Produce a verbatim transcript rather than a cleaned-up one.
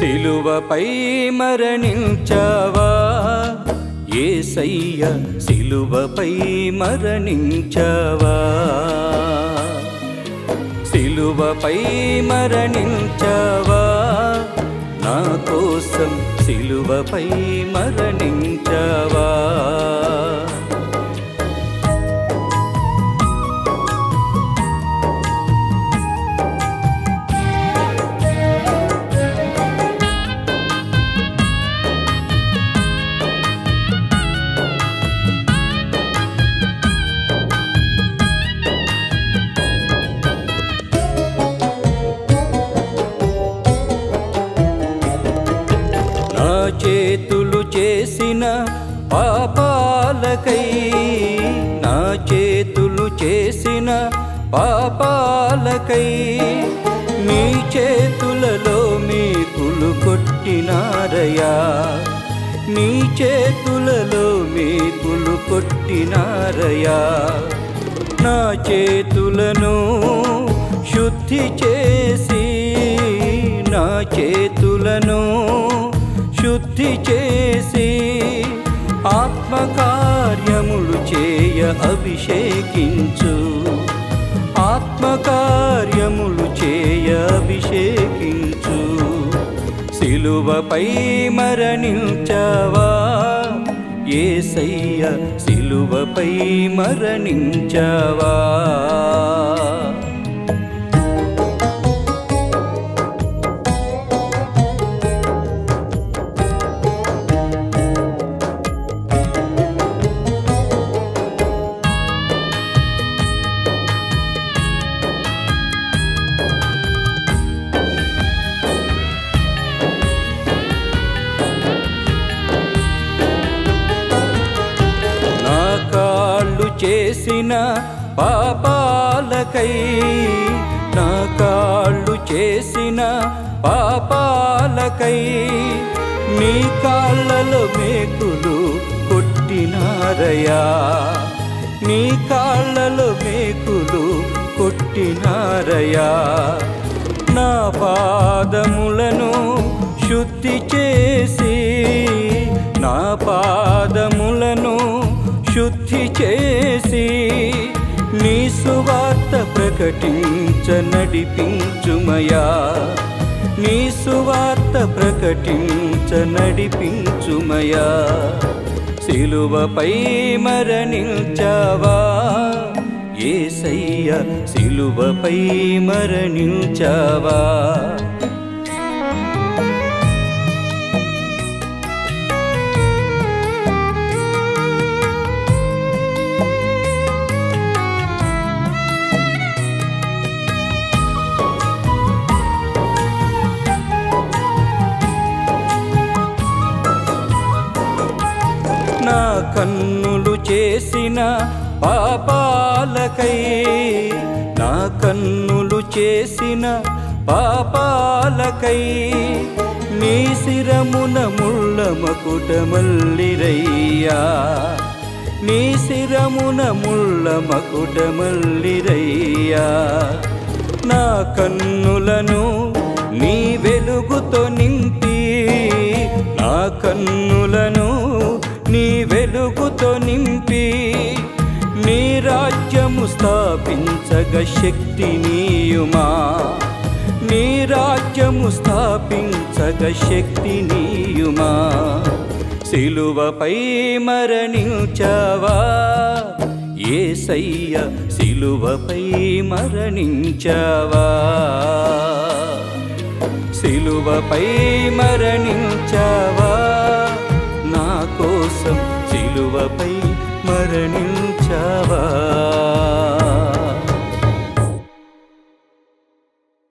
సిలువపై మరణించావా యేసయ్య, సిలువపై మరణించావా, సిలువపై మరణించావా, నా కోసం సిలువపై మరణించావా. నా చేతులు చేసిన పాపాలకై, నా చేతులు చేసిన పాపాలకై, నీ చేతులలో మేకులు కొట్టినారయా, నీ చేతులలో మేకులు కొట్టినారయా. నా చేతులను శుద్ధి చేసి, నా చేతులను శుద్ధి చేసి, ఆత్మకార్యములు చేయ అభిషేకించు, ఆత్మకార్యములు చేయ అభిషేకించు. సిలువపై మరణించావా యేసయ్య, సిలువపై మరణించావా. చేసిన పాపాలకై, నా కాళ్ళు చేసిన పాపాలకై, నీ కాళ్ళలో మేకులు కొట్టినారయా, నీ కాళ్ళలో మేకులు కొట్టినారయా. నా పాదములను శుద్ధి చేసి, నా పాదములను శుద్ధి చేసి, నీ సువార్త ప్రకటించ నడిపించుమయా, నీ సువార్త ప్రకటించ నడిపించుమయా. సిలువపై మరణించావా యేసయ్య, సిలువపై మరణించావా. నా కన్నులు చేసిన పాపాలకై, నా కన్నులు చేసిన పాపాలకై, నీ శిరమున ముళ్ళ మకుటమల్లిరయ్యా, నీ శిరమున ముళ్ళ మకుటమల్లిరయ్యా. నా కన్నులను నీ వెలుగుతో నింపి, నా కన్నులను నీ వెలుగుతో నింపి, నీ రాజ్యము స్థాపించగ శక్తి నీయుమా, నీ రాజ్యము స్థాపించగ శక్తి నీయుమా. సిలువపై మరణించావా యేసయ్య, సిలువపై మరణించావా, సిలువపై మరణించావా, నా కోసం సిలువపై మరణించావా.